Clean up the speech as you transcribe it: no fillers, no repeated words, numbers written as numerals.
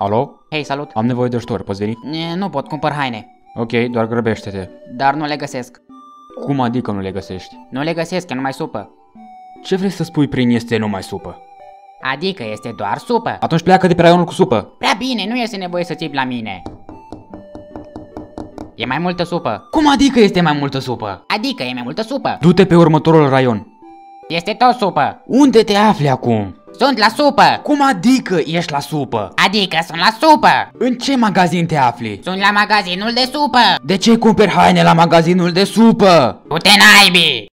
Alo? Hei, salut! Am nevoie de ajutor, poți veni? Nu pot, cumpăr haine. Ok, doar grăbește-te. Dar nu le găsesc. Cum adică nu le găsești? Nu le găsesc, e numai supă. Ce vrei să spui prin este numai supă? Adică este doar supă. Atunci pleacă de pe raionul cu supă. Prea bine, nu este nevoie să țipi la mine. E mai multă supă. Cum adică este mai multă supă? Adică e mai multă supă. Du-te pe următorul raion. Este tot supă. Unde te afli acum? Sunt la supă. Cum adică ești la supă? Adică sunt la supă. În ce magazin te afli? Sunt la magazinul de supă. De ce cumperi haine la magazinul de supă? Du-te naibii.